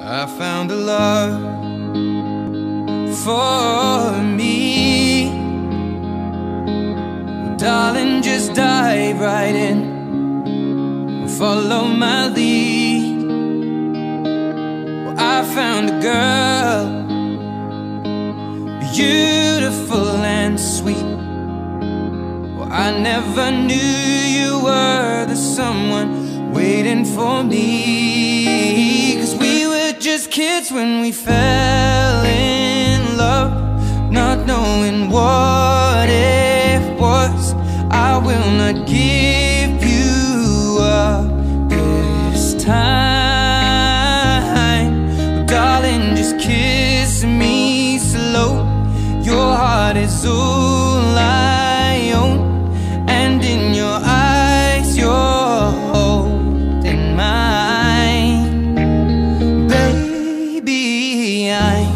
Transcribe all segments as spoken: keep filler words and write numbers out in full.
I found a love for me. Well, darling, just dive right in, follow my lead. Well, I found a girl, beautiful and sweet. Well, I never knew you were the someone waiting for me. 'Cause we were just kids when we fell in love, not knowing what it was. I will not give you up this time. But darling, just kiss me slow. Your heart is all I own, and in your eyes you're holding mine. Baby, I'm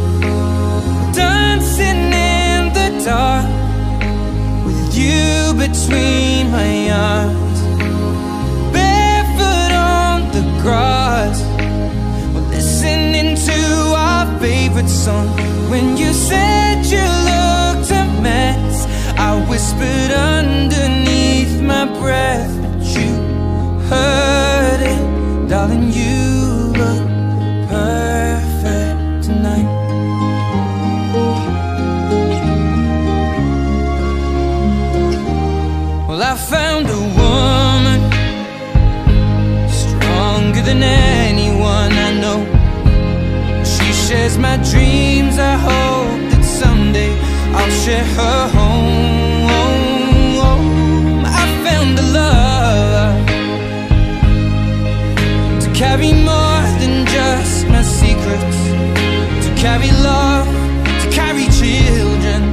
dancing in the dark with you between my arms, barefoot on the grass. We're listening to our favorite song. When you said you looked a mess, I whispered underneath my breath, but you heard it. Darling, you look perfect tonight. Well, I found a woman stronger than anyone I know. She shares my dreams. I hope that someday I'll share her home. I found a love to carry more than just my secrets, to carry love, to carry children.